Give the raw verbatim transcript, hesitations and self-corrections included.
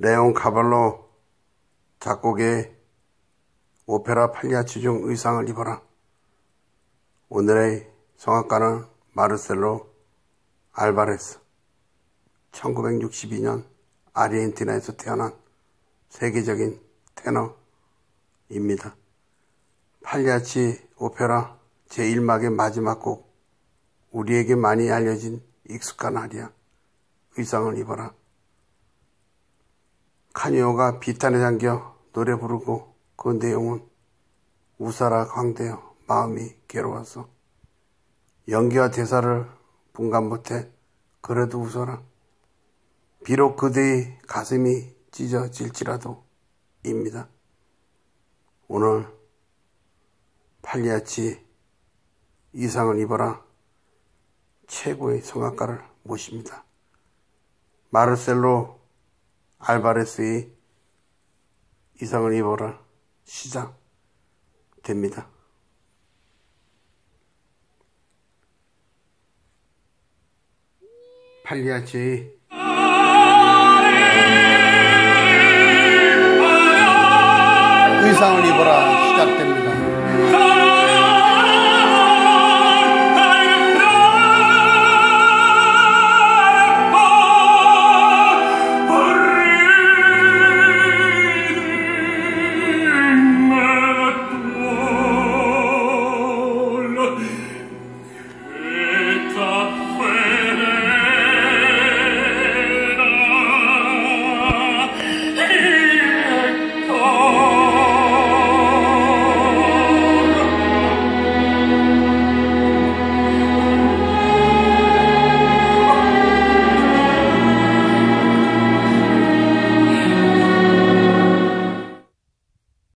레온 카발로 작곡의 오페라 팔리아치 중 의상을 입어라. 오늘의 성악가는 마르셀로 알바레스. 천구백육십이 년 아르헨티나에서 태어난 세계적인 테너입니다. 팔리아치 오페라 제일 막의 마지막 곡, 우리에게 많이 알려진 익숙한 아리아, 의상을 입어라. 카니오가 비탄에 잠겨 노래 부르고 그 내용은 웃어라 광대여 마음이 괴로워서. 연기와 대사를 분간 못해 그래도 웃어라. 비록 그대의 가슴이 찢어질지라도 입니다. 오늘 팔리아치 의상을 입어라 최고의 성악가를 모십니다. 마르셀로 알바레스의 의상을 입어라 시작됩니다. 팔리아치의 의상을 입어라 시작됩니다.